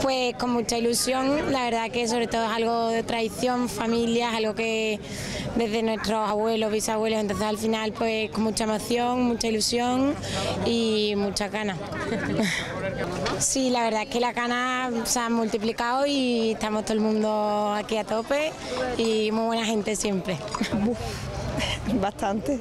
Pues con mucha ilusión, la verdad que sobre todo es algo de tradición, familia, es algo que desde nuestros abuelos, bisabuelos, entonces al final pues con mucha emoción, mucha ilusión y muchas ganas. Sí, la verdad es que las ganas se han multiplicado y estamos todo el mundo aquí a tope y muy buena gente siempre. Bastante.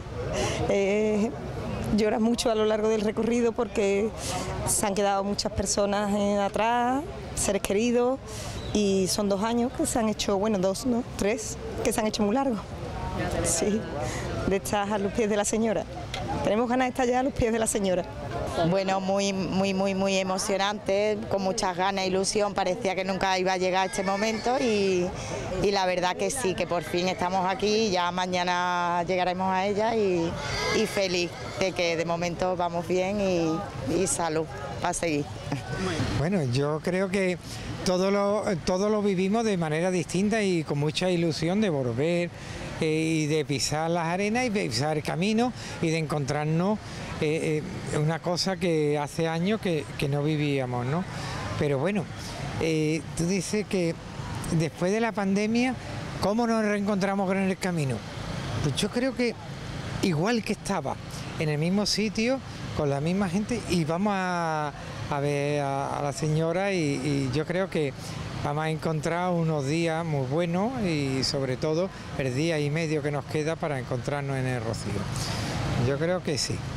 Lloras mucho a lo largo del recorrido porque se han quedado muchas personas atrás, seres queridos, y son 2 años que se han hecho, bueno, 2, ¿no? 3, que se han hecho muy largos. Sí, de estar a los pies de la señora. Tenemos ganas de estar ya a los pies de la señora. Bueno, muy emocionante, con muchas ganas e ilusión, parecía que nunca iba a llegar este momento y la verdad que sí, que por fin estamos aquí, ya mañana llegaremos a ella y feliz de que de momento vamos bien y salud para seguir. Bueno, yo creo que todo lo vivimos de manera distinta y con mucha ilusión de volver y de pisar las arenas y de pisar el camino y de encontrarnos una cosa que hace años que no vivíamos, ¿no? Pero bueno, tú dices que después de la pandemia, ¿cómo nos reencontramos en el camino? Pues yo creo que igual que estaba, en el mismo sitio, con la misma gente, y vamos a ver a la señora y yo creo que vamos a encontrar unos días muy buenos y sobre todo el día y medio que nos queda para encontrarnos en el Rocío. Yo creo que sí.